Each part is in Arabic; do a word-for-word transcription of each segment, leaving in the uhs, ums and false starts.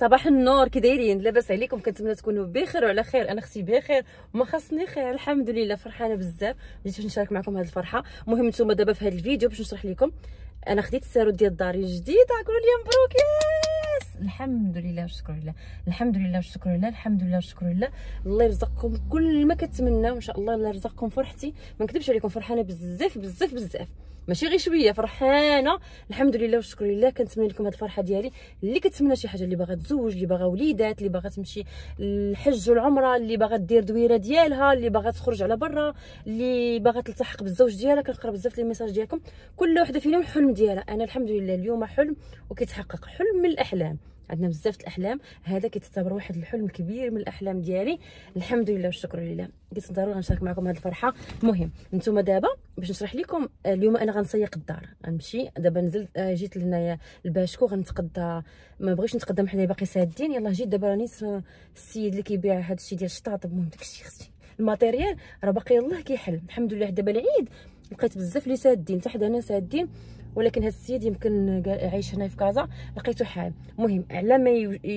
صباح النور، كي دايرين؟ لاباس عليكم؟ كنتمنى تكونوا بخير وعلى خير. انا اختي بخير وما خاصني خير، الحمد لله. فرحانه بزاف، جيت باش نشارك معكم هذه الفرحه. المهم نتوما دابا في هذا الفيديو باش نشرح لكم انا خديت الساروت ديال داري الجديد. قولوا لي مبروك. ياس الحمد لله والشكر لله، الحمد لله والشكر لله، الحمد لله والشكر لله. الله يرزقكم كل ما كتمناو ان شاء الله. الله يرزقكم فرحتي، ما نكذبش عليكم، فرحانه بزاف بزاف بزاف، ماشي غير شويه، فرحانه الحمد لله والشكر لله. كنتمنى لكم هذه الفرحه ديالي. اللي كتمنى شي حاجه، اللي باغا تزوج، اللي باغا وليدات، اللي باغا تمشي الحج والعمره، اللي باغا دير دويره ديالها، اللي باغا تخرج على برا، اللي باغا تلتحق بالزوج ديالها. كنقرا بزاف لي ميساج ديالكم، كل وحده فينا الحلم ديالها. انا الحمد لله اليوم حلم وكيتحقق، حلم من الاحلام. عندنا بزاف الاحلام، هذا كيتعتبر واحد الحلم كبير من الاحلام ديالي. الحمد لله والشكر لله. قلت ضروري غنشارك معكم هذه الفرحه. المهم نتوما دابا باش نشرح لكم. اليوم انا غنسيق الدار، غنمشي دابا. نزلت جيت لهنايا الباشكو، غنتقدى، ما بغيتش نتقدى من حدايا، باقي سادين. يلاه جيت دابا راني السيد اللي كيبيع هذا الشيء ديال الشطاط. المهم داكشي خصني الماتيريال راه باقي يلاه كيحل. الحمد لله دابا العيد لقيت بزاف اللي سادين، حتى حدا هنا سادين، ولكن هذا السيد يمكن عايش هنا في كازا لقيته حال. المهم على ما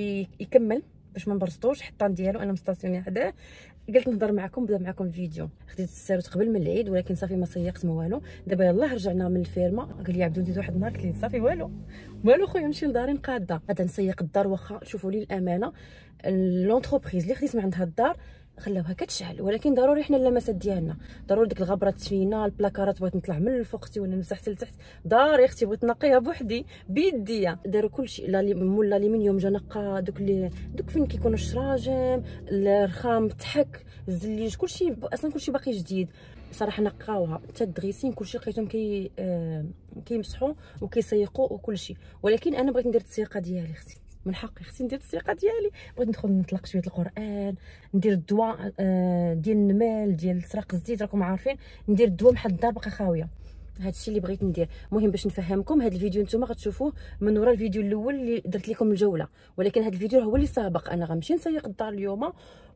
يكمل باش ما نبرسطوش الحطان ديالو، انا مستاسيوني حداه، قلت نهضر معكم، نبدا معكم الفيديو. خديت الساروت قبل من العيد، ولكن صافي ما سيقت ما والو. دابا يلاه رجعنا من الفيرما. قال لي عبدو ندير واحد النهار، قلت ليه صافي والو والو خويا، نمشي لداري نقاده. غادا نسيق الدار. واخا شوفوا لي الامانه، لونتربريز اللي خديت من عندها الدار خلاوها كتشعل، ولكن ضروري حنا اللمسات ديالنا، ضروري ديك الغبره تفينا. البلاكارات بغيت نطلع من الفوق اختي وانا نمسح حتى لتحت. داري اختي بغيت نقيها بوحدي بيديا. داروا كلشي، لا مول الالومنيوم جا نقى دوك اللي دوك فين كيكونوا الشراجم، الرخام، التحك، الزليج، كلشي اصلا كلشي باقي جديد صراحه. نقاوها حتى الدغيسين كلشي لقيتهم كي آه كيمسحوا وكيسيقوا وكلشي. ولكن انا بغيت ندير التسيقه ديالي اختي، من حقي خصني ندير التسيقه ديالي. بغيت ندخل نطلق شويه القران، ندير الدواء آه ديال النمال، ديال سرق الزيت، راكم عارفين. ندير الدواء بحال الدار باقا خاويه. هادشي اللي بغيت ندير. المهم باش نفهمكم، هذا الفيديو نتوما غتشوفوه من ورا الفيديو الاول اللي درت لكم الجوله، ولكن هذا الفيديو هو اللي سابق. انا غنمشي نسيق الدار اليوم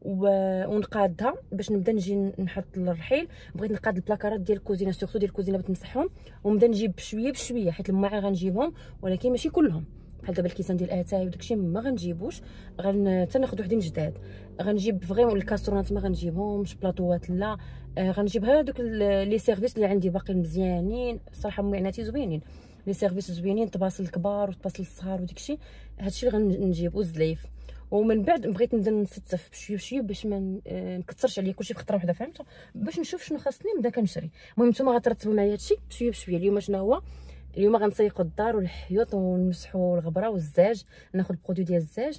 ونقادها باش نبدا نجي نحط الرحيل. بغيت نقاد البلاكارات ديال الكوزينه، سورتو ديال الكوزينه باش نمسحهم، ونبدا نجيب بشويه بشويه، حيت الماعن غنجيبهم ولكن ماشي كلهم. بحال دابا الكيسان ديال اتاي وداكشي ما غنجيبوش، غن حتى ناخذ وحدين جداد. غنجيب فريمون الكاسرونات ما غنجيبهمش، بلاطوات لا. آه غنجيب هذوك لي سيرفيس اللي عندي باقي مزيانين صراحه، معناتي زوينين، لي سيرفيس زوينين، طباصل الكبار وطباصل الصغار وداكشي. هادشي اللي غنجيب، والزلايف. ومن بعد بغيت نبدا نستف بشويه بشويه باش ما نكثرش عليا كلشي في خطره واحده، فهمتوا؟ باش نشوف شنو خاصني نبدا كنشري. المهم نتوما غترتبوا معايا هادشي بشويه بشويه. اليوم شنو هو؟ اليوم غنسيقوا الدار والحيوط ونمسحوا الغبره والزاج، ناخذ البرودوي ديال الزاج.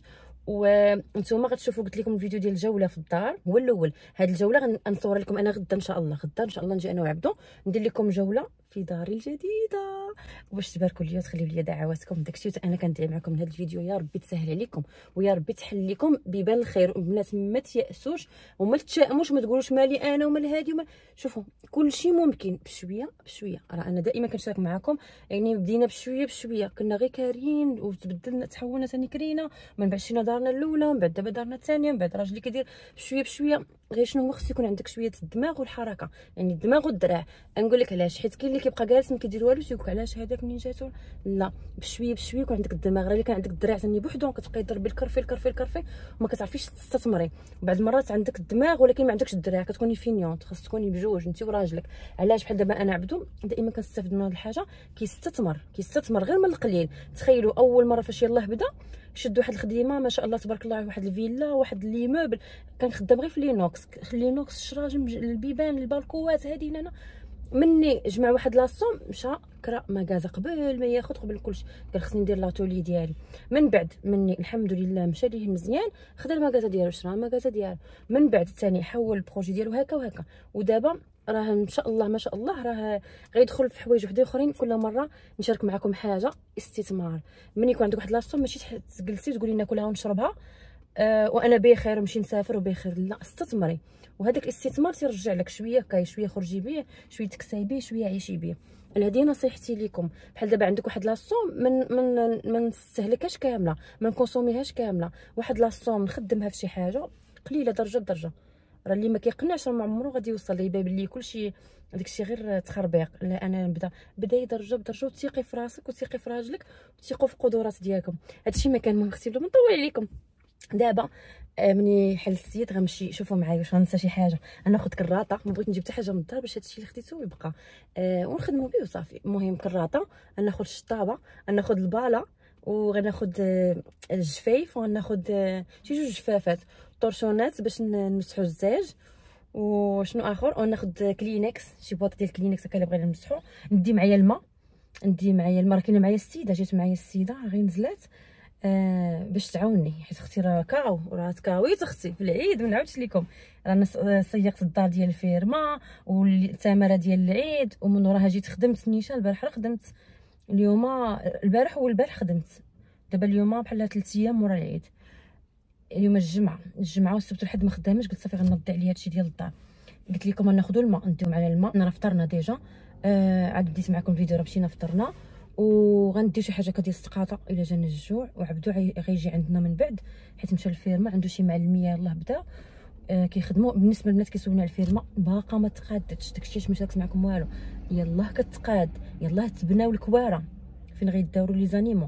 وانتم غتشوفوا قلت لكم الفيديو ديال الجوله في الدار هو الاول. هذه الجوله غنصور لكم انا غدا ان شاء الله. غدا ان شاء الله نجي انا وعبدو ندير لكم جوله في داري الجديده، باش تباركوا لي وتخليوا لي دعواتكم داكشي. انا كندعي معكم من هذا الفيديو، يا ربي تسهل عليكم ويا ربي تحل لكم بيبان الخير. البنات ما تيأسوش وما تشائموش، ما تقولوش مالي انا ومال هادي وما. شوفوا كلشي ممكن بشويه بشويه. راه انا دائما كنشارك معكم، يعني بدينا بشويه بشويه، كنا غير كارين وتبدلنا تحولنا ثاني كرينا، من بعد شينا دارنا الاولى، من بعد دابا دارنا الثانيه، من بعد راجلي كيدير بشويه بشويه. غير شنو هو خص يكون عندك شويه الدماغ والحركه، يعني الدماغ والدراع. نقول لك علاش، حيت كاين اللي كيبقى جالس ما كيدير والو تيقول علاش هذاك منين جاتو. لا بشويه بشويه يكون عندك الدماغ. راه الا كان عندك الدراع ثاني بوحدو كتبقاي ضربي الكرفي الكرفي الكرفي وما كتعرفيش تستثمري. بعض المرات عندك الدماغ ولكن ما عندكش الدراع، كتكوني فينيونط. خاص تكوني بجوج انت وراجلك. علاش؟ بحال دابا انا عبدو دائما كنستافد من هذه الحاجه، كيستثمر كيستثمر غير من القليل. تخيلوا اول مره فاش يلاه بدا شد واحد الخديمه ما شاء الله تبارك الله، واحد الفيلا، واحد لي موبل. كان خدام غير في لينوكس، لينوكس، الشراجم، البيبان، البالكوات هادي. انا مني جمع واحد لاصوم مشى كرا مكازا قبل ما ياخذ قبل كلشي. قال خصني ندير لاتولي ديالي. من بعد مني الحمد لله مشى ليه مزيان، خدا المكازا ديالو، شرا المكازا ديالو. من بعد ثاني حول البروجي ديالو هكا وهكا. ودابا راه ان شاء الله ما شاء الله راه غيدخل في حوايج وحدين اخرين. كل مره نشارك معكم حاجه استثمار. من يكون عندك واحد لاصوم ماشي تجلسي تقولي ناكلها ونشربها أه وانا بخير ونمشي نسافر وبخير، لا استثمري. وهذاك الاستثمار تيرجع لك شويه هكا، شويه خرجي بيه، شويه تكسبي بيه، شويه عيشي بيه. هذه نصيحتي لكم. بحال دابا عندك واحد لاصوم من من ما نستهلكهاش كامله، ما نكونسوميهاش كامله. واحد لاصوم نخدمها في شي حاجه قليله درجه درجه. راه اللي ما كيقنعش راه ما عمرو غادي يوصل ليه، يبان لي كلشي داكشي غير تخربيق. لا انا نبدا بدايه درجه بدرجه، وثيقي في راسك وثيقي في راجلك وثيقوا في القدرات ديالكم. هادشي ما كان. المهم اختي بلا ما نطول عليكم، دابا مني حل السيد غنمشي. شوفوا معايا واش غنسى شي حاجه. غناخذ كراطه، ما بغيت نجيب حتى حاجه من الدار باش هادشي اللي خديته يبقى آه ونخدموا به وصافي. المهم كراطه، غناخذ الشطابه، غناخذ الباله، وغناخذ آه الجفايف، وغناخذ آه شي جوج جفافات، طرشونات باش نمسحوا الزاج، وشنو اخر، وناخذ كلينكس، شي بواط ديال كلينكس هكا اللي بغينا نمسحو. ندي معايا الماء، ندي معايا الماء، راه كاينه معايا السيده، جات معايا السيده غير نزلات آه باش تعاوني، حيت اختي راه كاو راه تكاويت اختي في العيد. ما نعاودش لكم، رانا صيقت الدار ديال الفيرما والتماره ديال العيد، ومن وراها جيت خدمت نيشان. البارح خدمت، اليوم البارح والبارح خدمت، دابا اليوم بحال ثلاث ايام مورا العيد. اليوم الجمعه، الجمعه والسبت والحد ما خدامش. قلت صافي غنضي عليا هادشي ديال الدار. قلت لكم غناخذوا الماء، نديو على الماء. راه فطرنا ديجا، آه عاد بديت معكم الفيديو، راه مشينا فطرنا، وغندير شي حاجه كديال السقاطه الا جانا الجوع. وعبدو غيجي عندنا من بعد، حيت مشى الفيرما عنده شي معلميه يلاه بدا آه كيخدموا. بالنسبه للبنات كيسولوني على الفيرما، باقا ما تقادتش داكشي، علاش ما شاركت معكم والو. يلاه كتقاد، يلاه تبناو الكواره فين غيداوروا لي زانيمو،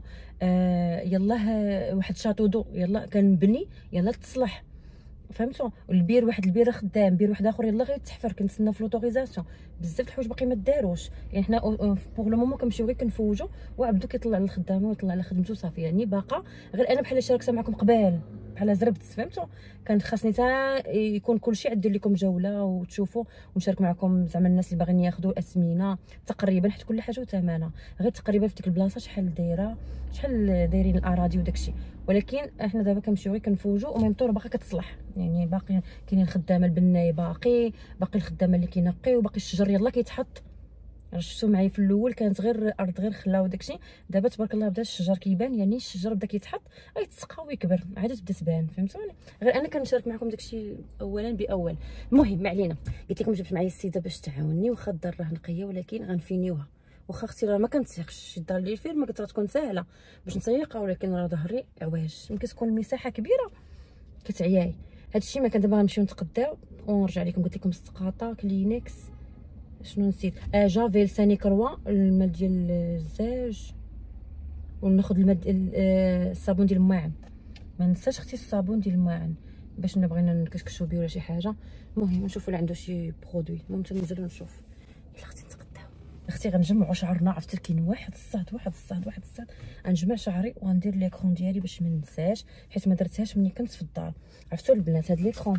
آه يلاه واحد شاطو دو يلاه كنبني، يلاه تصلح، فهمتوا. والبير واحد البير خدام، بير واحد اخر يلاه غيتحفر، كنتسناو في لوطوريزاسيون. بزاف الحوايج باقي ما داروش، يعني حنا بوغ لو مومون كنمشيو غير كنفوجو، وعبدو كيطلع للخدامه ويطلع على خدمته صافي. يعني باقا غير انا بحال شاركت معكم قبال، بحال زربت، فهمتوا. كان خاصني حتى يكون كلشي عاد ندير لكم جوله وتشوفوا، ونشارك معكم زعما الناس اللي باغيين ياخذوا اثمنه تقريبا، حيت كل حاجه وثمنها. غير تقريبا في ديك البلاصه شحال دايره، شحال دايرين الاراضي وداكشي. ولكن احنا دابا كنمشيو غير كنفوجو، وميم طور باقا كتصلح. يعني باقي كاينين الخدامه البنايه، باقي باقي الخدامه اللي كينقيو، باقي الشجر يلاه كيتحط. راه شفتو معايا في الاول كانت غير ارض غير خلا وداكشي، دابا تبارك الله بدا الشجر كيبان. يعني الشجر بدا كيتحط، غيتسقى ويكبر، عاد تبدا تبان، فهمتوني. غير انا كنشارك معكم داكشي اولا باول. المهم ما علينا، قلت لكم جبت معايا السيده باش تعاوني، واخا الدار راه نقيه ولكن غنفينيوها. واخا اختي راه ما كنتسيقش شي دار اللي فين ما كتكون ساهله باش نسيقها، ولكن راه ظهري عواج، ملي كتكون المساحه كبيره كتعياي. هادشي ما كان. دابا غنمشيو نتقداو ونرجع لكم. قلت لكم السقاطه، كلينكس، شنو نسيت، اه جافيل ثاني كروا، الماء ديال الزاج، وناخذ الماء آه الصابون ديال الماعن. ما ننساش اختي الصابون ديال الماعن باش بغينا نكشكشو بيه ولا شي حاجه. المهم نشوفوا اللي عنده شي برودوي. المهم تنزلوا نشوف. يلا اختي نتقداو. اختي غنجمعوا شعرنا، عرفتي كاين واحد الصاد واحد الصاد واحد الصاد. غنجمع شعري وغندير ليكرون ديالي باش ما ننساش، حيت ما درتهاش ملي كنت في الدار. عرفتوا البنات هاد ليكرون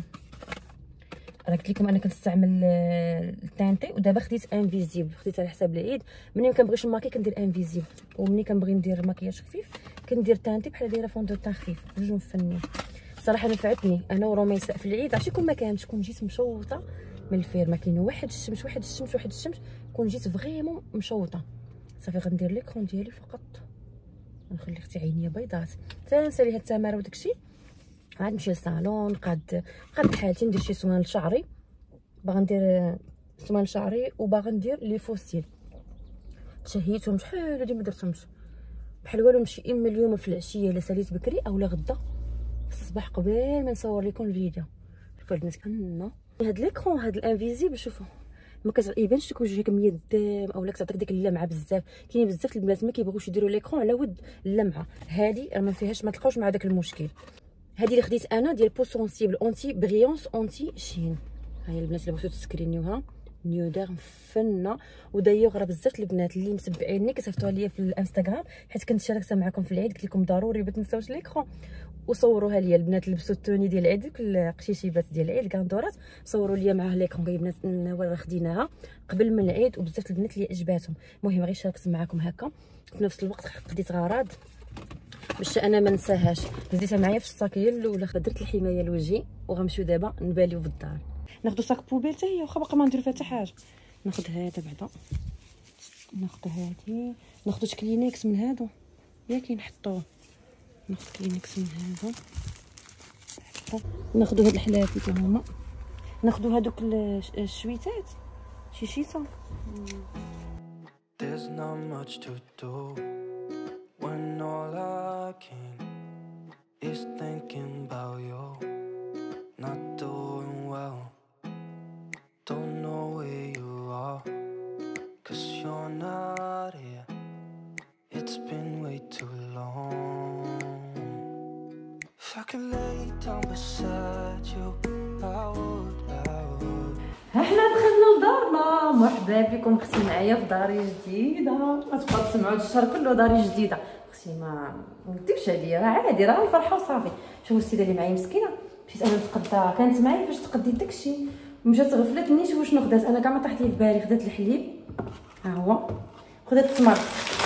راه قلت لكم انا كنستعمل التانتي، ودابا خديت انفيزيبل، خديت على حساب العيد. ملي ما كنبغيش الماكي كندير انفيزيبل، وملي كنبغي ندير مكياج خفيف كندير تانتي بحال دايره فون دو تان خفيف. جوج مفنين صراحه، نفعتني انا ورميساء في العيد. عرفتي كون ما كانش كون جيت مشوطه من الفيرما، كاين واحد الشمس واحد الشمس واحد الشمس، كون جيت فريمون مشوطه. صافي غندير ليكرون ديالي فقط، نخلي اختي عينيا بيضات، تنسى ليها التماره وداكشي. عاد نمشي للصالون، قاد قاد حالتي ندير شي سوان لشعري. باغا ندير سوان لشعري وباغا ندير لي فوسيل، تشهيتهم شحال هادي ما درتهمش بحال والو. نمشي اما اليوم في العشيه الا ساليت بكري، اولا غدا في الصباح قبل ما نصور لكم الفيديو. شوفوا البنات كنا هاد ليكرون هاد الانفيزيبل، شوفوا ما كيبانش لك وجهك ميدام، اولا كتعطيك ديك اللمعه بزاف. كاين بزاف البنات ما كيبغوش يديروا ليكرون على ود اللمعه. هادي راه ما فيهاش، ما تلقاوش مع داك المشكل. هذه اللي خديت انا ديال بو سونسيبل اونتي بريونس اونتي شين. ها هي البنات اللي بغيتو تسكرينيوها، نيودير فنه. ودايوغ راه بزاف البنات اللي متبعيني كيصيفطوها ليا في الانستغرام، حيت كنت شاركتها معكم في العيد. قلت لكم ضروري ما تنساوش ليكرون وصوروها ليا. البنات لبسوا التوني ديال العيد، ديك القشيشيبات ديال العيد الكاندورات، صوروا ليا معاه ليكرون. قال البنات راه خديناها قبل من العيد، وبزاف البنات اللي عجباتهم. المهم غير شاركت معكم هكا. في نفس الوقت خديت غراض باش انا ما نساهاش، هزيتها معايا في الصاكيه الاولى. درت الحمايه لوجهي، وغنمشيو دابا نباليو في الدار. ناخذ صاك بوبيل حتى هي، واخا باقا ما نديرو فيها حتى حاجه. ناخذ هذا بعدا، ناخذ هادي، ناخذ كلينكس من هادو ياك نحطوه. ناخذ كلينكس من هذا، ناخذ هاد الحلافي حتى هما، ناخذ هادوك الشويتات شي شيصه. There's not much to do when all I can is thinking about you not doing well. ها حنا دخلنا لدارنا. مرحبا بكم اختي معايا في داري جديده. غتبقاو تسمعوا الشهر كله داري جديده. اختي ما نكذبش عليا، راه عادي، راه الفرحه وصافي. شوفوا السيده اللي معايا مسكينه، مشيت انا نتقدى، كانت معايا فاش تقدي داكشي، مشات غفلتني. شوفوا شنو خدات، انا كاع ما طاحت لي في بالي. خدات الحليب، ها هو، خدات التمر،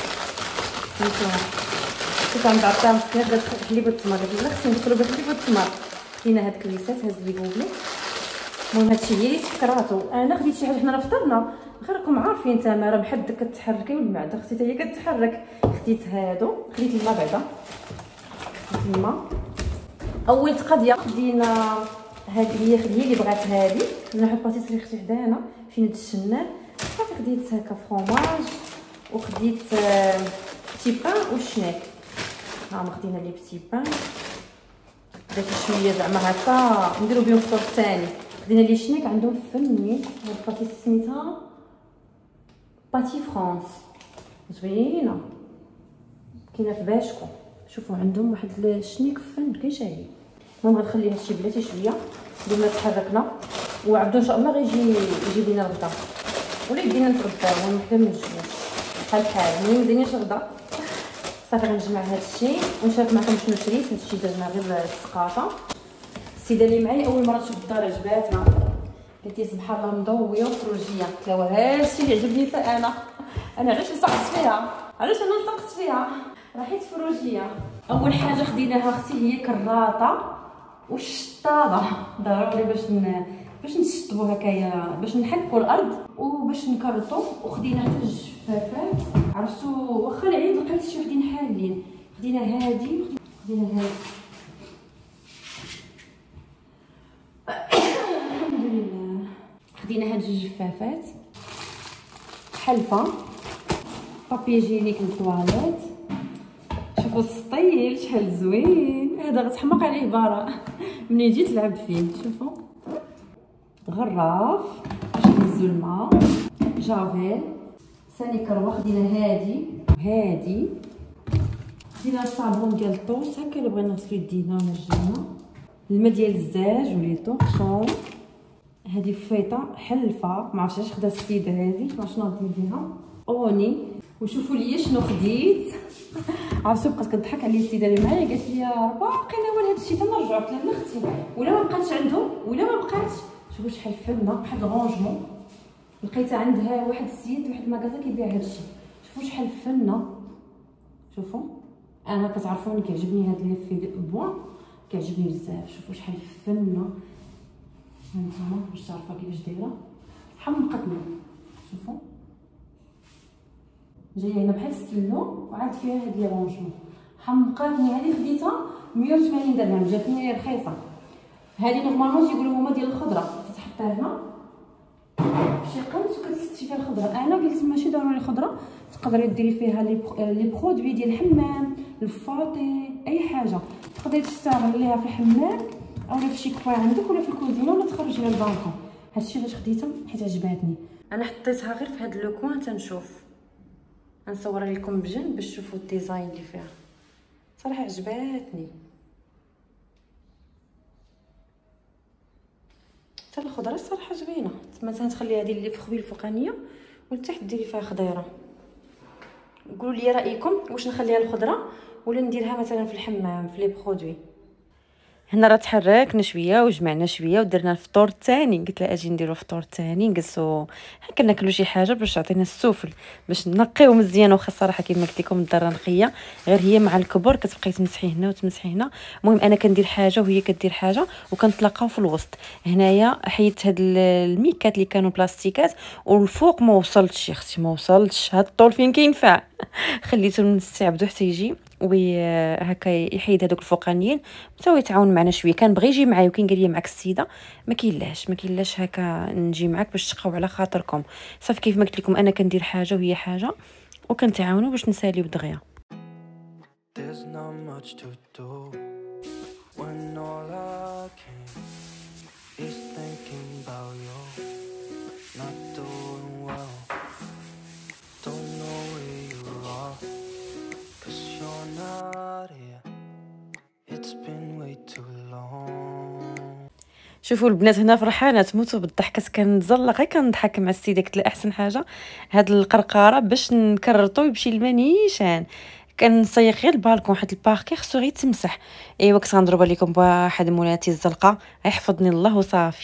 كنت عم بعطيها مسكينه، خدات الحليب والتمر. قلت لها خصني ندخلوا بالحليب والتمر. خدينا هاد الكريسات، هاد اللي بوبلي. المهم هادشي هي اللي تفكراتو. انا خديت شي حاجه، حنا راه فطرنا، غير راكم عارفين تما راه بحال كتحركي والمعده اختي حتى هي كتحرك. خديت هادو، خديت الماء بعدا، خديت الماء. اول تقضيه خدينا هادي، هي هي اللي بغات هادي. انا حط باتيسري اختي حدانا، مشينا دشناه صافي. خديت هكا فروماج، وخديت بتي بان والشناك. ها ما خدينا لي بتي بان، درت شويه زعما هكا نديرو بهم الفطور الثاني. خدينا لي شناك، عندهم فني هاد الباتيس سميتها باتي فرانس، زوينه، كاينه في باشكو. شوفوا عندهم واحد الشنيك فن كي جاي. المهم غنخلي هادشي بلاتي شويه بما تحركنا، وعبدو ان شاء الله غيجي يجيب لينا الغدا ولا يدينا نتغداو وحده من الجوج بحال بحال. ملي مديناش الغدا صافي غنجمع هادشي ونشارك معكم شنو شريت. هادشي درنا غير السقاطه. السيده اللي معايا اول مره تشوف الدار عجباتها، قالت لي سبحان الله مضويه وفروجيه. قلت لها هادشي اللي عجبني حتى انا. انا علاش نسقط فيها، علاش انا نسقط فيها، راه حيت فروجيه. اول حاجه خديناها اختي هي كراطه والشطابه، ضروري باش ن... باش نشطبو هكايا، باش نحكوا الارض وباش نكرطو. وخدينا حتى الجفافات، عرفتو واخا العيد لقيت شي وحدين حالين. خدينا هادي، خدينا هادي الحمد لله. خدينا هاد جوج جفافات، حلفه، بابي جينيك للطواليت. شوفوا السطيل شحال زوين، هذا غتحماق عليه براء ملي جيت لعب فيه. شوفوا غراف باش نهزو الماء، جافيل، ثاني كروه. خدينا هادي وهادي. خدينا الصابون ديال الطوس هكا اللي بغينا نغسلو يدينا ونرجلنا، الماء ديال الزاج ولي طورشون. هادي فيطه حلفه، ما عرفتش اش خدات السيده هادي، ما شنو ندير بها، اوني. وشوفوا لي شنو خديت. عرفتوا بقات كتضحك عليا السيده اللي معايا، قالت لي راه باقي ناول هادشي تنرجعو. قلت لها اختي ولا ما بقاتش عندهم ولا ما بقاتش. شوفوا شحال فنه، بحال الغونجمون لقيتها عندها واحد السيد واحد المكازا كيبيع هادشي. شوفوا شحال فنه. شوفوا انا كتعرفوني كيعجبني هاد لي في بوان، كيعجبني بزاف. شوفوا شحال فنه، هانتوما باش تعرفوا كيفاش دايره، حمقتني. شوفوا جايه هنا بحال السلو وعاد فيها هاد لي رونجمون، حمقاتني. هذه خديتها مية وثمانين درهم، جاتني رخيصه. هذه نورمالمون تيقولوا هما ديال الخضره، تتحطها هنا شي قنت وكتستي فيها الخضره. انا قلت ماشي ضروري خضره، تقدري ديري فيها لي برودوي ديال الحمام، الفاطي، اي حاجه تقدري تستغليها في الحمام اولا في شي كوا عندك ولا في الكوزينه ولا تخرجي للبالكون. هادشي علاش خديتها حيت عجباتني. انا حطيتها غير في هاد لو كوان تنشوف، نصورها لكم بجنب باش تشوفوا الديزاين اللي فيها. صراحه عجباتني حتى الخضره، الصراحه زوينه. مثلا تخلي هذه اللي في خوي الفوقانيه ولتحت ديري فيها خضيره. قولوا لي رايكم، واش نخليها الخضره ولا نديرها مثلا في الحمام في لي برودوي. هنا راه تحركنا شويه وجمعنا شويه ودرنا الفطور الثاني. قلت لها اجي نديرو الفطور الثاني، نجلسوا هكا ناكلوا شي حاجه باش تعطينا السفل، باش نقيو مزيان. واخا الصراحه كيما قلت لكم الدار نقيه، غير هي مع الكبر كتبقاي تمسحي هنا وتمسحي هنا. المهم انا كندير حاجه وهي كدير حاجه وكنتلاقاو في الوسط. هنايا حيدت هاد الميكات اللي كانوا بلاستيكات، والفوق ما وصلتش يا اختي، ما وصلتش. هاد الطول فين كينفع خليته نستعبدو حتى يجي وهكا يحيد هذوك الفوقانيين حتى هو يتعاون معنا شويه. كان بغى يجي معايا وكين قال لي معك السيده ما كاينلاش ما كاينلاش هكا نجي معاك باش تقاو على خاطركم. صافي كيف ما قلت لكم انا كندير حاجه وهي حاجه وكنتعاونوا باش نساليو دغيا. It's been way شوفوا البنات هنا فرحانه تموتوا بالضحك، كنتزلق غير كنضحك مع السيده. قلت له احسن حاجه هاد القرقاره باش نكرطو يمشي الماء نيشان، كنسيق غير البالكون حيت الباركي خصو غير يتمسح. ايوا كنت غنضرب عليكم بواحد مولاتي الزلقه يحفظني الله وصافي.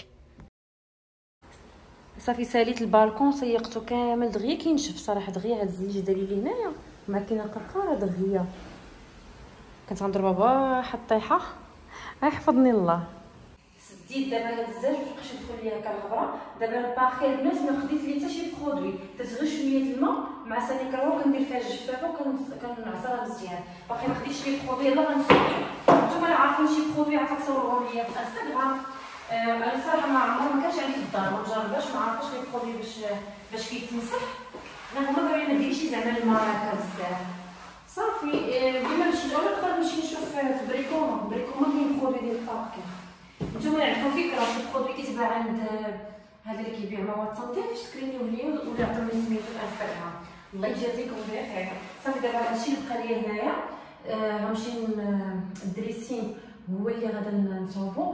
صافي ساليت البالكون سيقته كامل دغيا كينشف صراحه، دغيا هاد الزليج داري لي هنايا مع كاينه قرقاره دغيا، كنت غنضربها بواحد الطيحه يحفظني الله. سديت دابا هاد الزاج مابقاش يدخل ليا هكا الغبره. دابا الباخي البنات ما خديت ليه حتى شي برودوي، درت غير شويه الماء مع سانيكرو كندير فيها الجفافه وكنعصرها مزيان، باقي ما خديتش ليه برودوي. يلاه غنصور نتوما اللي عارفين شي برودوي عافاك صورهم ليا في انستغرام. آه انا الصراحه ما عمرها ما كانش عندي في الدار، ما مجرباش، ما عرفتش لي برودوي باش باش كيتمسح. انا هما باغيين ما ديريش زعما الماء هكا بزاف صافي. ديما مشيت ولا نقدر نمشي نشوف في بريكوما، بريكوما كاين برودوي ديال الباكي. نتوما عندكم فكره شي برودوي كيتباع عند هذا اللي كيبيع مواد تنظيف سكرينيو ليا ولا عطوني سميتو في انستغرام، الله يجازيكم بخير. صافي دابا هادشي اللي بقى ليا هنايا. آه غنمشي الدريسين هو اللي غادا نصوبو.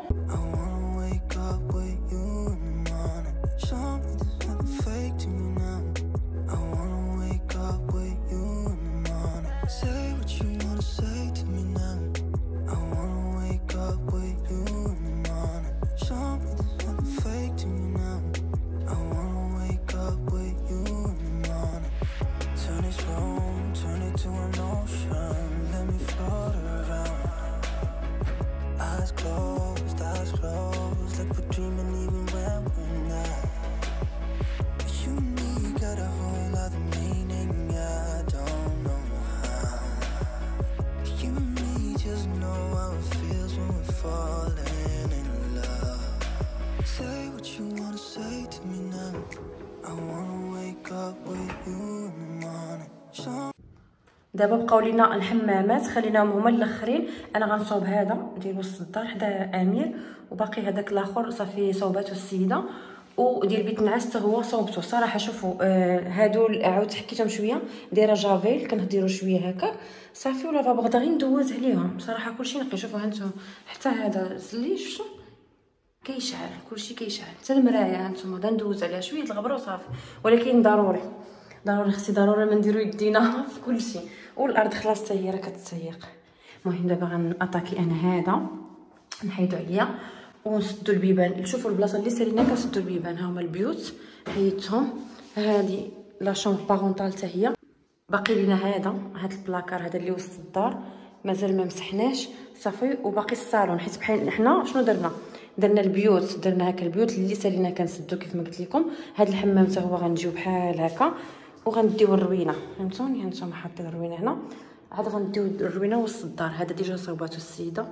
دابا بقاو لينا الحمامات خليناهم هما الاخرين. انا غنصوب هذا ديال وسط الدار حدا امير، وباقي هذاك الاخر صافي صوباتو السيده، وديال بيت النعاس حتى هو صوبته صراحه. شوفوا آه هادو عاود حكيتهم شويه دايره جافيل كنديروا شويه هكا صافي، ولا بغدا غير ندوز عليهم صراحه. كلشي نقي. شوفوا هانتوما حتى هذا زلي شفتوا كيشعل، كلشي كيشعل حتى المرايه هانتوما غدا ندوز عليها شويه الغبره وصافي. ولكن ضروري ضروري خصي ضروري ما نديرو يدينا في كلشي، والارض خلاص حتى هي راه كتسيق. المهم دابا غناتاكي انا هذا نحيدو عليا ونسدو البيبان. شوفوا البلاصه اللي سالينا كنسدو البيبان، ها هما البيوت حيدتهم. هذه لا شومبر بارونطال حتى هي. باقي لينا هذا هذا البلاكار هذا اللي وسط الدار مازال ما مسحناش صافي، وباقي الصالون حيت بحال حنا شنو درنا درنا البيوت درنا هكا البيوت اللي سالينا كنسدو كيف ما قلت لكم. هذا الحمام حتى هو غنجيو بحال هكا وغنديو الروينه. فهمتوني هانتوما حاطين الروينه هنا، عاد غنديو الروينه وسط الدار. هذا ديجا صوباتو السيده.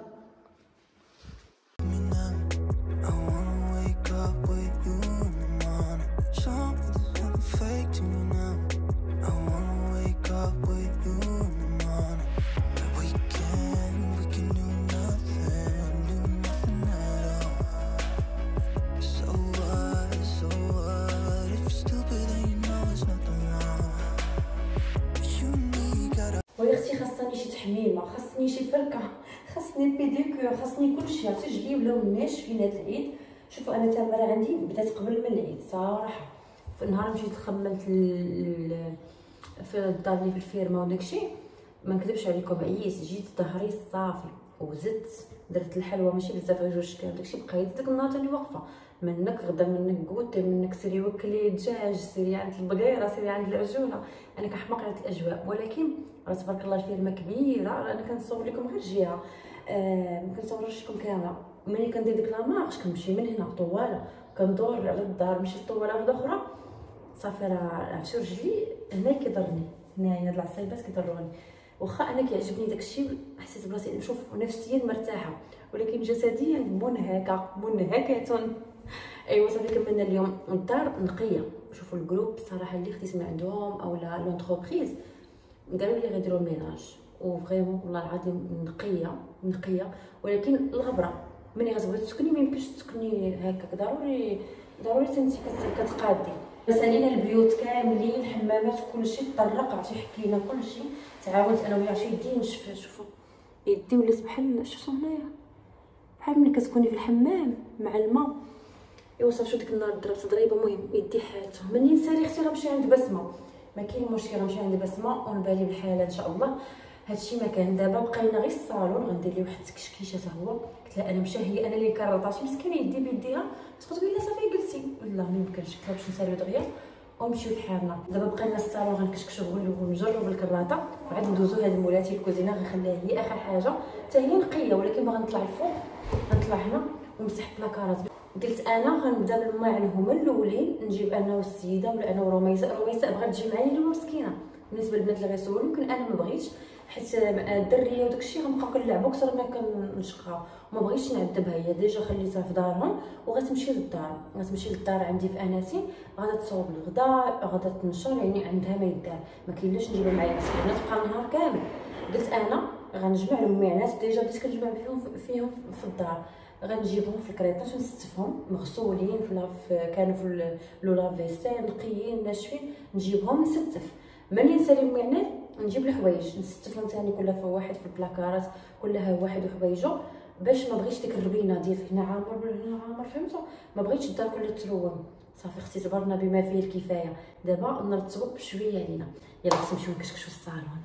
ويا اختي خاصني شي تحميمه، خاصني شي فركه، خاصني بيديكور، خاصني كلشي. عرفتي جلي ولاو ناشفين هاد العيد. شوفوا انا التمره عندي بدات قبل من العيد صراحه. في النهار مشيت خممت في الدار اللي في الفيرما وداكشي، ما نكذبش عليكم عييت، جيت ظهري صافي وزدت درت الحلوى ماشي بزاف غير جوج كيلو داكشي. بقيت ديك النهار تاني واقفه، منك غدا منك كوتي منك سيري وكلي دجاج سيري عند البقيره سيري عند العجوله. انا كنحماق على الاجواء، ولكن راه تبارك الله الفيرما كبيره. انا كنصور لكم غير جهه، آه ما كنصورش لكم كامله. ملي كندير ديك لا مارش كنمشي من هنا طواله كندور على الدار، مشيت طواله واحده اخرى صافي. راه عرفتي رجلي هنا كيضرني، هنايا هاد العصيبات كيضروني. واخا انا كيعجبني داكشي حسيت براسي نشوف نفسيا مرتاحه، ولكن جسديا منهكه منهكه. ايوا صافي كملنا اليوم الدار نقيه. شوفوا الجروب صراحه اللي خديت من عندهم اولا لونتربريز قالوا لي غيديروا الميناج، وفريمون والله العظيم نقيه نقيه. ولكن الغبره ملي غتبغي تسكني ما يمكنش تسكني هكاك، ضروري ضروري انت كتقادي. سالينا البيوت كاملين الحمامات كلشي طرق. عرفتي حكينا كلشي تعاونت انا وياه. شي يدي نشف. شوفوا يدي ولات بحال شفتوا هنايا بحال ملي كتكوني في الحمام مع الماء. ايوا صافي شو ديك النهار ضربت ضريبه مهم يدي حالته. مني نسالي اختي غنمشي عند بسمه، ما كاين مشكل غنمشي عند بسمه ونبالي بالحاله ان شاء الله. هادشي ما كان. دابا بقينا غير الصالون، غندير ليه واحد التكشكيشه حتى هو. قلت لها انا مشى هي انا اللي كرطاتي مسكينه يدي بيديها. تقول لي لا صافي جلسي، لا ما يمكنش. قلت لها باش نساليو دغيا ونمشيو فحالنا. دابا بقينا الصالون غنكشكشو ونجربو بالكراطه، وعاد ندوزو هاد مولاتي الكوزينه غنخليها هي اخر حاجه حتى هي نقيه، ولكن باغا نطلع الفوق غنطلع هنا ونمسح بلاكارات. قلت انا غنبدا بالماعن هما الاولين، نجيب انا والسيده ولا انا ورميسه. رميسه بغات تجي معايا اللي هو مسكينه. بالنسبه للبنات اللي غيصوروا يمكن انا ما بغيتش، حيت الدريه وداكشي غنبقاو كنلعبوا اكثر ما كنشقاو، وما بغيتش نعذبها. هي ديجا خليتها في دارهم وغتمشي للدار، غتمشي للدار عندي في اناسي، غادا تصوب الغداء، غادا تنشر، يعني عندها ما يدار، ما كاينلاش نجيبها معايا مسكينه تبقى النهار كامل. قلت انا غنجمع المعنات، ديجا بديت كنجمع فيهم فيهم في الدار، غنجيبهم في الكريطاج نستفهم مغسولين في لاف، كانوا في لو لافيسيل نقيين ناشفين، نجيبهم نستف. ملي نسالي المعنات نجيب الحوايج نستفهم ثاني كلها في واحد في البلاكارات، كلها واحد وحوايجو، باش ما بغيتش ديك الربينه ديال هنا عامر هنا عامر، فهمتوا؟ ما بغيتش الدار كلها تروم. صافي اختي تبرنا بما فيه الكفايه. دابا نرتبوا بشويه علينا. يلا خصنا نمشيو نكشكشوا الصالون.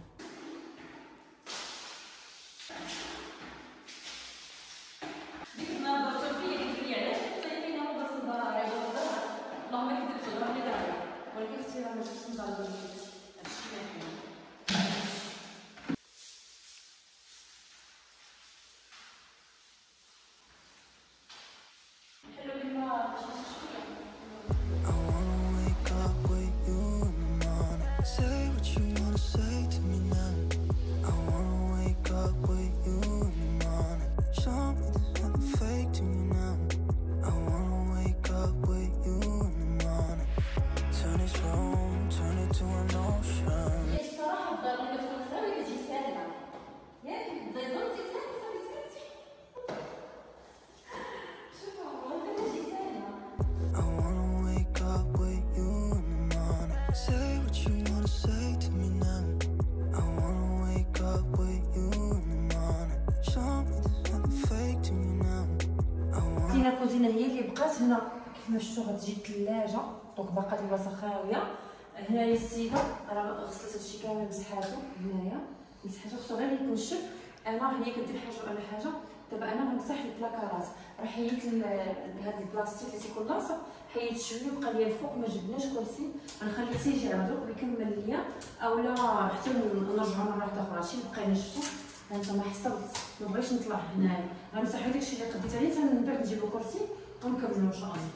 الكوزينه هي اللي بقات هنا كيف ما شفتوا. غتجي الثلاجه دونك باقا البلاصه خاويه. هنايا السيده راه غسلت هادشي كامل مسحاتو، هنايا مسحاتو خصو غير يتنشف. انا هي كدير حاجه وانا حاجه. دابا انا غنمسح البلاكارات، راه حيدت هاد البلاستيك اللي تيكون لاصق، حيدت شويه بقى ليا الفوق ما جبناش كرسي، غنخليه تيجي عندو ويكمل ليا، اولا حتى نرجعو مره واحده اخرى. هادشي اللي بقينا شفتو هانتوما حصلت، ما بغيتش نطلع هنايا. غنمسح داكشي اللي قديت عليه حتى من بعد نجيبو كرسي ونكملو ان شاء الله.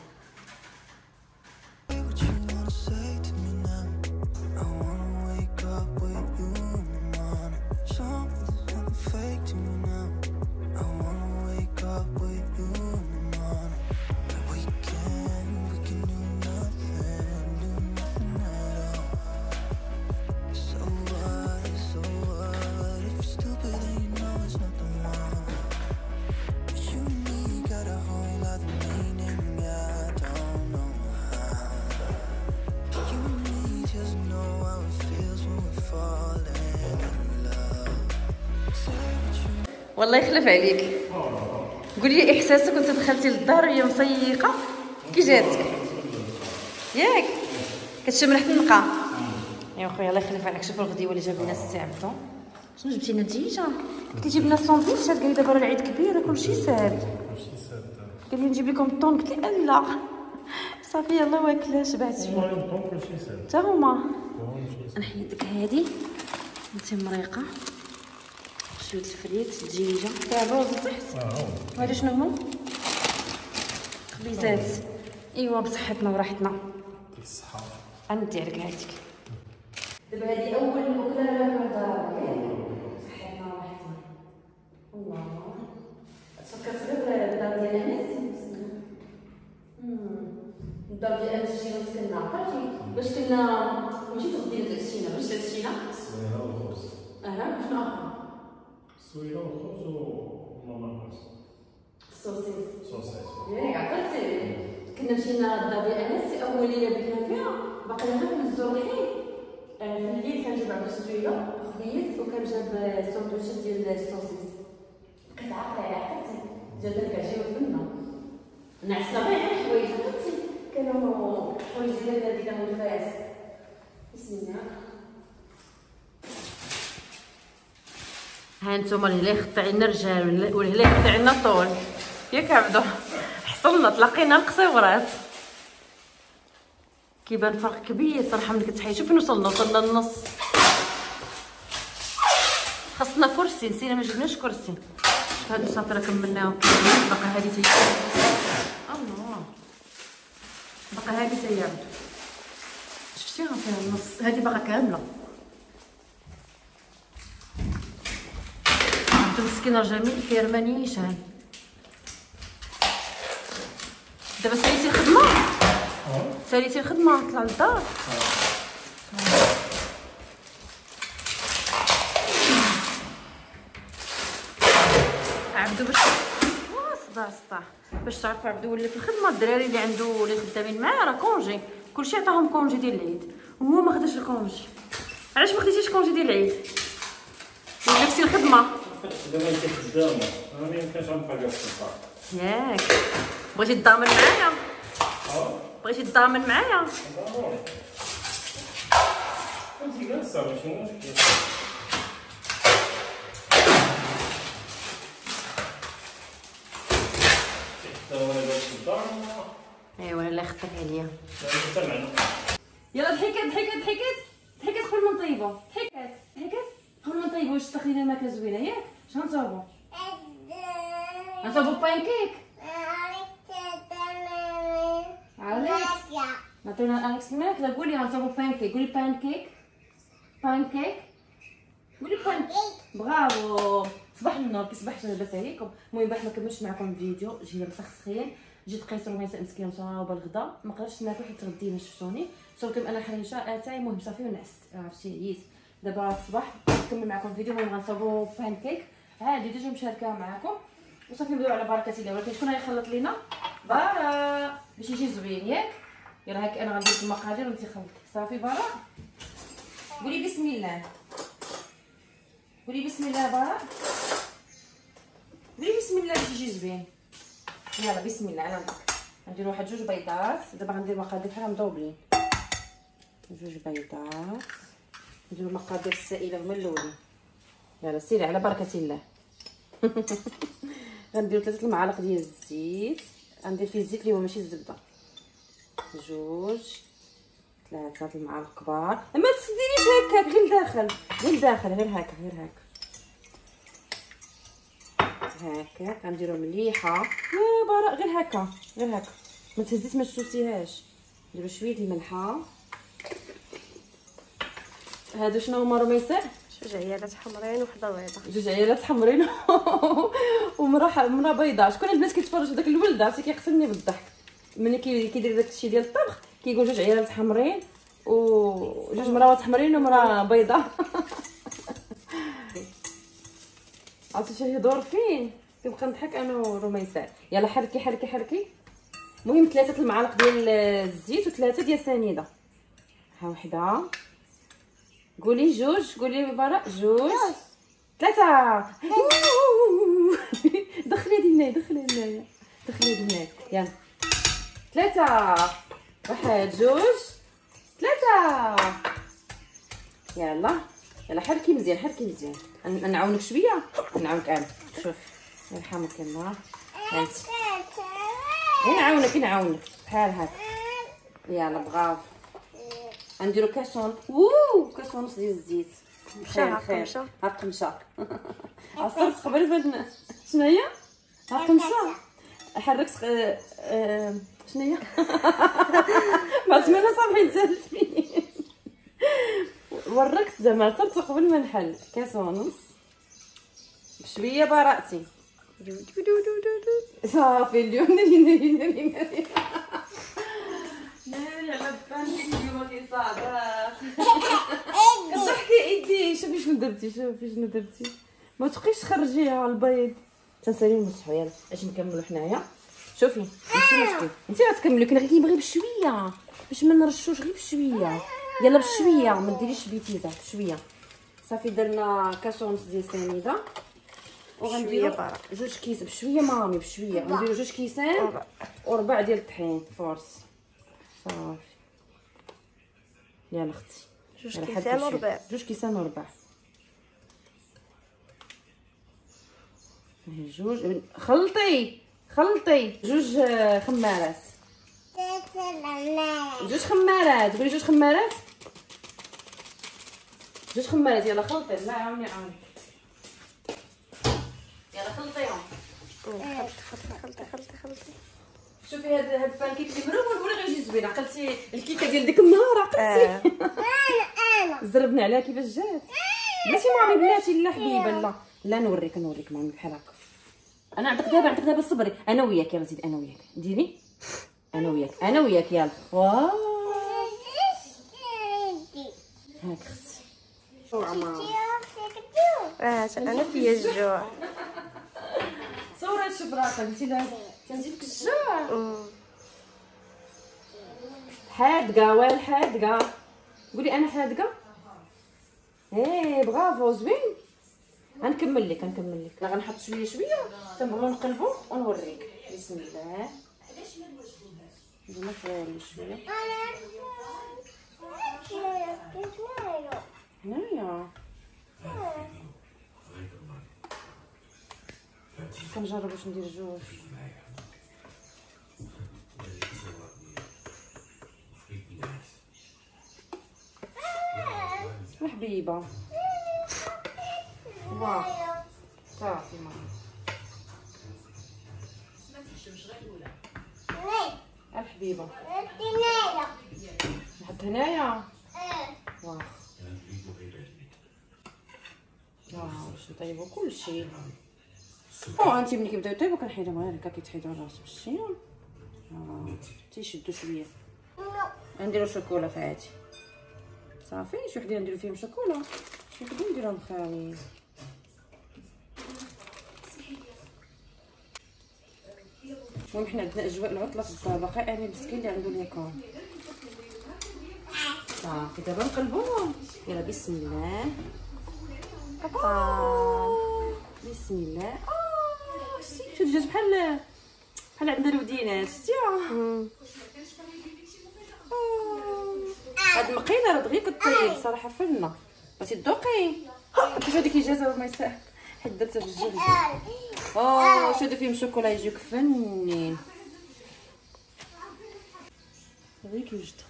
والله يخلف عليك. قولي لي احساسك كنت دخلتي للدار وهي مسيقه كي جاتك؟ ياك كتشم ريحه النقا. يا خويا الله يخلف عليك. شوفوا الغديوه اللي جاب لنا السي عبدو. شنو جبتي لنا؟ دجيجه. قلتي جيب لنا ساندويتشات، قال لي دابا راه العيد كبير كلشي ساهل. قال لي نجيب لكم الطون، قلت لي لا صافي يلاه واكله شبعت شويه حتى هما. نحيد لك هادي انت مريقه، شويه الفريت، الدجيجه تاع الروز تحت. اه هادو شنو هما؟ خبيزات. ايوا بصحتنا وراحتنا. يعطيك الصحه. غندي لك هاديك. دابا هادي اول اكله لنا في الدار، صحتنا وراحتنا. الله تفكرت غير الدار ديال انس. الدار ديال انس شي نص كنا عقلتي باش كنا ماشي تغدينا تغشينا باش تغشينا السويره والخبز. اها شنو اخر؟ السويره والخبز وماما الخبز الصوصيس. صوصيس ياك عقلتي. كنا مشينا للدار ديال انس اول ليله بيتنا فيها، باقي لنا في الزرحي. في الليل كان جاب عندو السويره خبيز، وكان جاب سندويشات ديال الصوصيس. بقيت عاقله على عقلتي جاتنا كتجيو فينا نعسنا غير حوايج فهمتي كانوا حوايج ديالنا دينا الفاس. بسم الله. ها نتوما الهلا يخطي عنا الرجال والهلا يخطي عنا الطول ياك عبدو. حصلنا تلاقينا القصيورات كيبان فرق كبير صراحه ملي كتحيد. شوف فين وصلنا وصلنا للنص. خاصنا كرسي نسينا ما جبناش كرسي. هادو صافي راه كملناهم باقا هادي تي الله باقا هادي تي عبدو شفتيها فيها النص هادي باقا كامله. عبدو مسكين رجع من الفيرما نيشان. دابا ساليتي الخدمه ساليتي الخدمه طلع للدار. عبدو باش صداع صداع باش تعرفوا عبدو ولا في الخدمه. الدراري اللي عنده اللي خدامين معاه راه كونجي كلشي عطاهم كونجي ديال العيد وهو ما خداش الكونجي. علاش ما خديتيش كونجي ديال العيد؟ ولا نفسي الخدمه دابا انت خدامه انا ما يمكنش غنبقى جالس في الدار ياك. بغيتي تضامن معايا؟ اه بغيتي تضامن معايا؟ ضروري انت جالسه ماشي مشكل. ايوا الله يخطيك عليا. سمعنا يلا ضحكات ضحكات ضحكات ضحكات قبل ما نطيبو. ضحكات ضحكات قبل ما نطيبو واش تاخدينا ماكله زوينه ياك. شنو نصاوبو؟ نصاوبو بانكيك. عرفتي نعطينا اليكس الماكله. قولي غنصاوبو بانكيك. قولي بانكيك بانكيك قولي بانكيك. برافو. صباح النور كيصبح لاباس عليكم. المهم باش ما كملتش معكم الفيديو جينا مسخسخين. جيت قيس روميسه مسكينه مصاوبه الغدا ما قدرتش ناكل حيت تغدينا شفتوني صورتكم انا حريشه اتاي. المهم صافي ونعست عرفتي عييت. دابا الصباح نكمل معكم الفيديو. المهم غنصاوبو بانكيك عادي ديجا مشاركه معكم وصافي نبداو على بركه الله. ولكن شكون غيخلط لينا؟ برا باش يجي زوين ياك. يلا هاك انا غندير المقادير وانت خلطي صافي. برا قولي بسم الله. قولي بسم الله برا. قولي بسم الله باش يجي زوين. يلا بسم الله. انا غندير واحد جوج بيضات. دابا غندير مقادير بحال مضوبلين. جوج بيضات نديرو المقادير السائله هما الاولين. يلا سيري على بركه الله. غنديرو ثلاثه المعالق ديال الزيت. غندير فيه الزيت اللي هو ماشي الزبده. جوج ثلاثه المعالق كبار. ما تسدينيش هكاك غير لداخل غير لداخل غير هكا غير هكا هكا. غنديرو مليحه يا براء غير هكا غير هكا ما تهزيش ما تشوتيهاش. نديرو شويه الملحه. هادو شنو هما رميساء؟ جوج عيالات حمرين وحده بيضاء. جوج عيالات حمرين ومرا مرا بيضاء. شكون البنات كيتفرجوا داك الولد عرفتي كيقتلني بالضحك ملي كيدير داك الشيء ديال الطبخ كيقول جوج عيالات حمرين وجوج مراوات حمرين ومرا بيضاء. عرفتي شي يدور فين كنبقى نضحك انا ورميساء. يلا حركي حركي حركي. المهم ثلاثه المعالق ديال الزيت وثلاثه ديال السنيده. ها وحده. قولي جوج. قولي براء جوج ثلاثه. دخلي هادي هنايا دخلي هنايا دخلي هادي هنايا. يلا ثلاثه واحد جوج ثلاثه. يلا يلا حركي مزيان حركي مزيان. نعاونك شويه نعاونك انا. شوف يرحمك الله. هانت نعاونك نعاونك بحال هكا. يلا برافو. غنديرو كاسون ووو كاس ونص ديال الزيت. مشى هاقمشه هاقمشه عصرت قبل ما شنو هي هاقمشه حركت شنو هي ما سمعنا صافي نسالفين. وركت زعما صرت قبل ما نحل. كاس ونص بشويه براءتي صافي اليوم ناري ناري ناري ناري ناري على البانكيك اليوم كيصادق. كتضحكي ايدي. شوفي شنو درتي شوفي شنو درتي. ما تبقيش تخرجيها البيض. تنسالي نمسحو. يلا اش نكملو حنايا. شوفي ماشي مشكل انت غتكملي كنا غير كيبغي بشويه باش ما نرشوش غير بشويه. يلا بشويه ما ديريش بيتيزه بشويه. صافي درنا كاس ونص ديال السنيده وغنديروا برك. جوج كيس بشويه مامي بشويه غنديروا جوج كيسان وربع ديال الطحين فورس صافي. يلا اختي جوج كيسان وربع جوج كيسان وربع هي جوج خلطي خلطي جوج خمارات جوج خمارات قولي جوج خمارات جوج خمارات يلا خلطي. لا عاوني عاوني يلا خلطيهم. خلطي خلطي خلطي خلطي خلطي. شوفي هاد هاد البانكيك اللي مرون ولا غير يجي زوين. عقلتي الكيكه ديال ديك النهار عقلتي انا زربنا عليها كيفاش جات. بلاتي مامي بلاتي لا حبيبه لا لا نوريك نوريك مامي بحال هكا. انا عندك دابا عندك دابا صبري انا وياك يلا زيد انا وياك ديري انا وياك انا وياك يلا واو هاك اختي جوع ماما. اه انا فيا الجوع. صورة شوف راسك انتي لا تنزيدك الجوع. حادقه وين حادقه قولي انا حادقه. ايه برافو زوين. غنكمل لك غنكمل لك لا غنحط شويه شويه تنبغيو نقلبو ونوريك. بسم الله نديرو صغيرين شويه هنايا كنجرب باش ندير جوج. الحبيبه واو صافي ماما الحبيبه نحط هنايا واو واو باش نطيبو كلشي. او انتي ملي كيبداو يطيبو كنحيدهم غير هكا كيتحيدو راسو بالشي اه تيشدو شويه. نديرو شوكولا فهادي صافي شي وحدين نديرو فيهم شوكولا شي وحدين نديروهم خالي. المهم حنا عندنا اجواء العطله في الدار باقي انا مسكين اللي عنده اليكون صافي. دابا نقلبوهم يلا بسم الله آه. بسم الله. اه شتي جات بحال بحال عندنا الودينات شتيها. هاد المقيله راه دغيا كطيب صراحه فنه بغيتي تذوقي كيف هذيك اجازه وما يساء حيت درتها في الجلد. اوه شادو فيهم شوكولا يجيوك فنين غير كيوجد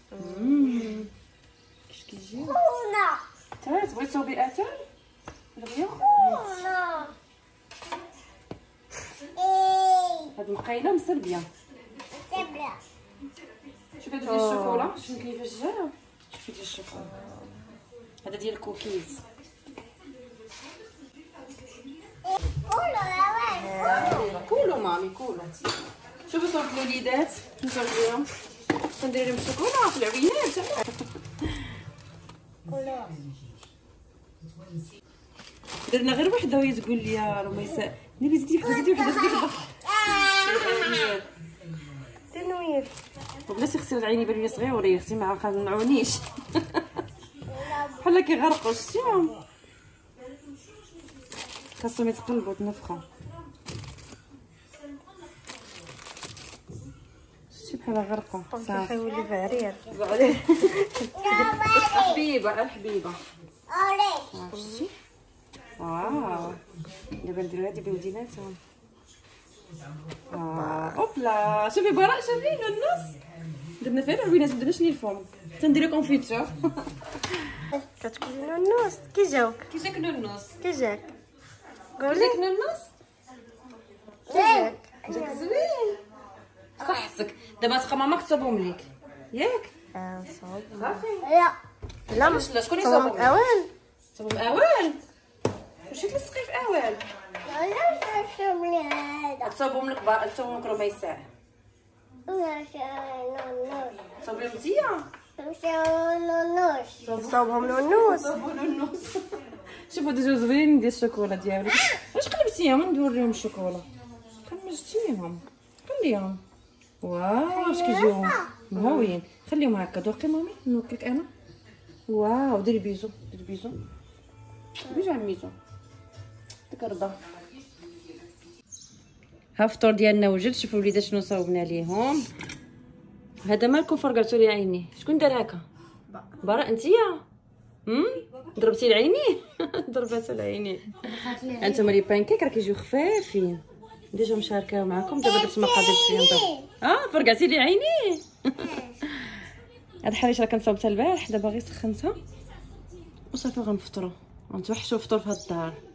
كيش كيجيو. تا تبغي تصوبي اتاي دغيا هاد المقيله مسربيه. شوفي هادو ديال الشوكولا شوفي كيفاش جا. شوفي ديال الشوكولا هذا ديال الكوكيز. كولو مامي كولو. شوفوا صورة الوليدات نصوريهم كندير لهم الشوكولا في العوينات. درنا غير وحده وهي تقول لي يا رميساء نبي زيدي وحده زيدي وحده زيدي وحده. تنوير وبلاتي اختي العيني يبانو لي صغيورين اختي ما خنعونيش بحال كيغرقوا شتيهم خاصهم يتقلبوا تنفخوا. شتي بحال غرقوا صافي يولي بعرير الحبيبه الحبيبه شتي واو. دابا نديرو هادي بوديناتهم. اه اوبلا شوفي براء شوفي النص درنا فيها العوينات ما درناش الفوم تنديرو كونفيتور. كتقولي نونوس كي جاوك كي جاك نونوس كي جاك كي قولي جاك نونوس كي جاك جاك زوين صحتك. دابا تبقى ماماك تصوبهم ليك ياك اه صوب صافي. لا لا علاش لا شكون صوب يصوبهم ليك؟ اوان تصوبهم اوان واش تلصقي في اوان تصوبهم لك با تصوبهم لك رميساء تصوبيهم نتيا صوبهم نونوس. صوبوا نونوس. شوفوا هادو جوج زوينين ديال الشوكولا ديالك واش قلبتيهم نوريهم الشوكولا كمجتيهم خليهم واو واش كيجيو مهويين. خليهم هكا دوقي مامي نوكلك انا. واو ديري بيزو ديري بيزو بيزو على الميزو ديك الرضا ها الفطور ديالنا وجد. شوفوا الوليدات شنو صاوبنا ليهم. هذا مالكم فرقرتو لي عيني؟ شكون دار هكا؟ برا انتيا؟ هم ضربتي العيني؟ ضربات العيني. انتم لي بانكيك راه كيجيو خفافين. ديجا مشاركه معكم دابا درت مقادير شويه نضرب. اه فرقعتي لي عيني. هاد الحريشه راه كنصاوبتها البارح دابا غير سخنتها وصافي غنفطروا. غنتوحشوا فطور في هاد الدار.